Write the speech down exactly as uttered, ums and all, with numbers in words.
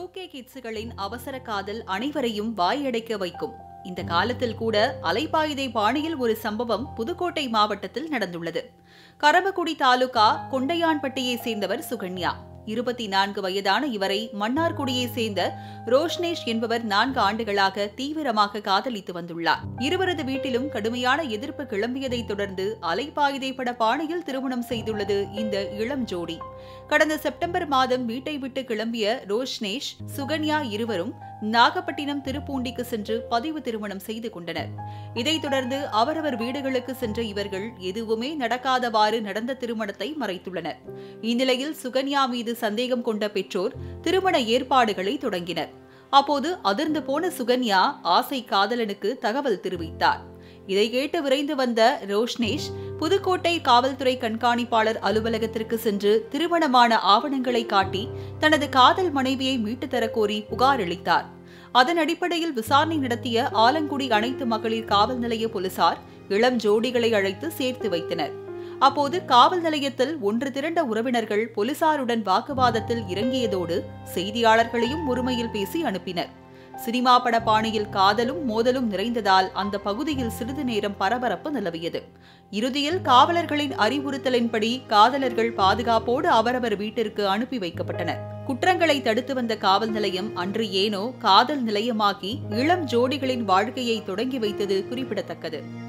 Two K கிட்ஸுகளின் அவசர காதல் அனைவரையும் வாயடைக்க வைக்கும். இந்த காலத்தில் கூட அலைபாயுதை பாணியில் ஒரு சம்பவம் புதுக்கோட்டை மாவட்டத்தில் நடந்துள்ளது. கரம்பக்குடி தாலுகா கொண்டையான்பட்டியை சேர்ந்தவர் சுகன்யா. இருபத்தி நான்கு வயதான இவரை மன்னார்குடியை சேர்ந்த ரோஷ்னேஷ் என்பவர் நான்கு ஆண்டுகளாக தீவிரமாக காதலித்து வந்துள்ளார். இருவரது வீட்டிலும் கடுமையான எதிர்ப்பு கிளம்பியதை தொடர்ந்து அலைபாயுதை பட பாணியில் திருமணம் செய்துள்ளது இந்த இளம் ஜோடி. கடந்த செப்டம்பர் மாதம் வீட்டை விட்டு கிளம்பிய ரோஷ்னேஷ், சுகன்யா இருவரும் நாகப்பட்டினம் திருப்பூண்டிக்கு சென்று பதிவு திருமணம் செய்து கொண்டனர். இதைத் தொடர்ந்து அவரவர் வீடுகளுக்கு சென்ற இவர்கள் எதுவுமே நடக்காதவாறு நடந்த திருமணத்தை மறைத்துள்ளனர். இந்நிலையில் சுகன்யா மீது சந்தேகம் கொண்ட பெற்றோர் திருமண ஏற்பாடுகளை தொடங்கினர். அப்போது அதிர்ந்து போன சுகன்யா ஆசை காதலனுக்கு தகவல் தெரிவித்தார். இதை கேட்டு விரைந்து வந்த ரோஷ்னேஷ் புதுக்கோட்டை காவல்துறை கண்காணிப்பாளர் அலுவலகத்திற்கு சென்று திருமணமான ஆவணங்களை காட்டி தனது காதல் மனைவியை மீட்டுத் தரக்கோரி புகார் அளித்தார். அதன் அடிப்படையில் விசாரணை நடத்திய ஆலங்குடி அனைத்து மகளிர் காவல் நிலைய போலீசார் இளம் ஜோடிகளை அழைத்து சேர்த்து வைத்தனர். அப்போது காவல் நிலையத்தில் ஒன்று திரண்ட உறவினர்கள் போலீசாருடன் வாக்குவாதத்தில் இறங்கியதோடு செய்தியாளர்களையும் ஒருமையில் பேசி அனுப்பினர். சினிமா பட பாணியில் காதலும் மோதலும் நிறைந்ததால் அந்த பகுதியில் சிறிது நேரம் பரபரப்பு நிலவியது. இறுதியில் காவலர்களின் அறிவுறுத்தலின்படி காதலர்கள் பாதுகாப்போடு அவரவர் வீட்டிற்கு அனுப்பி வைக்கப்பட்டனர். குற்றங்களை தடுத்து வந்த காவல் நிலையம் அன்று ஏனோ காதல் நிலையமாகி இளம் ஜோடிகளின் வாழ்க்கையை தொடங்கி வைத்தது குறிப்பிடத்தக்கது.